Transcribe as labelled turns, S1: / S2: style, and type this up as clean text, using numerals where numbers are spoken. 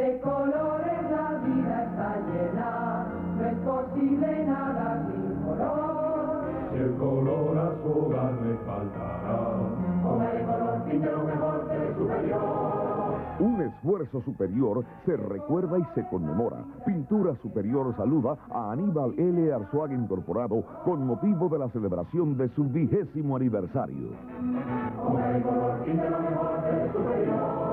S1: De colores la vida está llena, no es posible nada sin color.
S2: Si el color a su hogar le faltará,
S1: Póngale color, pinte lo mejor del superior.
S3: Un esfuerzo superior se recuerda y se conmemora. Pintura Superior saluda a Aníbal L. Arzuaga Incorporado con motivo de la celebración de su 20º aniversario.
S1: Póngale color, pinte lo mejor del superior.